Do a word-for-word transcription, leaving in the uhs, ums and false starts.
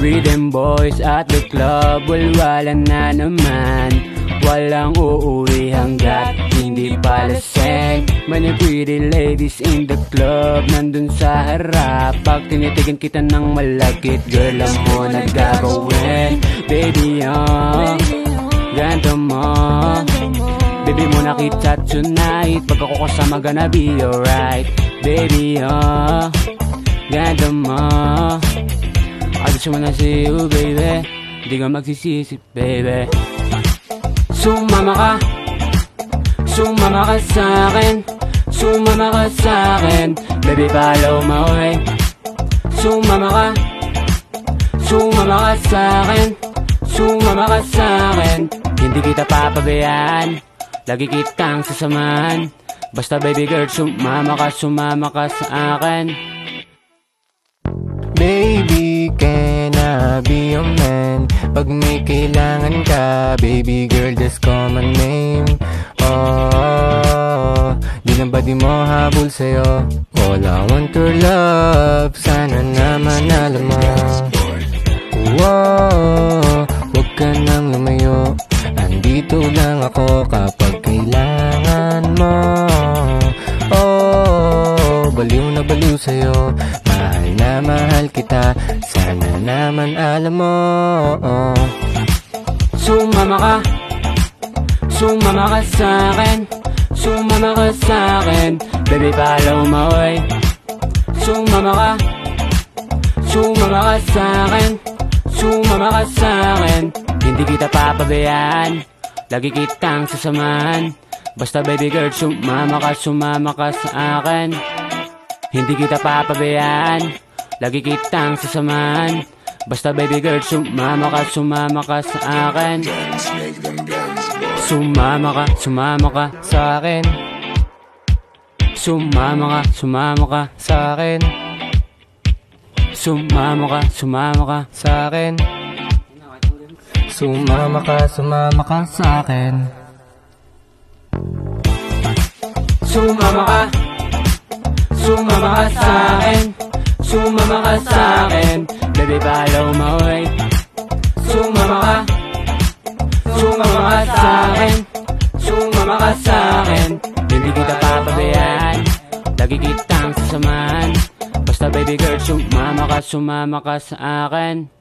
with them boys at the club. Well, wala na naman, walang uuwi hanggat hindi pa laseng. Many pretty ladies in the club, nandun sa harap. Pag tinitigan kita ng malagkit, girl, ang mo nagagawin. Baby, oh, ganda mo. Baby mo nakita tonight, pag ako kasama gonna be alright. Baby, oh, ganda mo. I just wanna see you, baby. Di ka magsisisi, baby. Sumama ka, sumama ka sa'kin, sumama ka sa'kin. Baby, follow my way. Sumama ka, sumama ka sa'kin, sumama ka sa'kin. Hindi kita papabayaan, lagi kitang sasamahan. Basta baby girl, sumama ka, sumama ka sa akin. Baby, can I be your man? Pag may kailangan ka, baby girl, just call my name. Oh, di na ba di mo habol sa'yo? All I want your love, sana naman alam mo. Wow, huwag ka nang lumayo, andito lang ako kapag kailangan mo. Oh, baliw na baliw sa'yo, mahal na mahal kita, sana naman alam mo. Oh. Sumama ka, sumama ka sa'kin, sumama ka sa'kin. Baby, follow my way. Sumama ka, sumama ka sa'kin, sumama ka sa'kin. Hindi kita papabayaan, lagi kitang sasamahan. Basta baby girl, sumama ka, sumama ka sa akin. Hindi kita papabayaan, lagi kitang sasamahan. Basta baby girl, sumama ka, sumama ka sa akin. Sumama ka, sumama ka sa akin. Sumama ka, sumama ka sa akin. Sumama ka, sumama ka sa akin. Sumama ka, sumama ka sa akin. Sumama ka, sumama ka sa'kin, sumama ka sa'kin. Baby, follow my way. Sumama ka, sumama ka sa'kin, sumama ka sa'kin. Hindi kita papabayaan, lagi kitang sasamahan. Basta baby girl, sumama ka, sumama ka sa akin.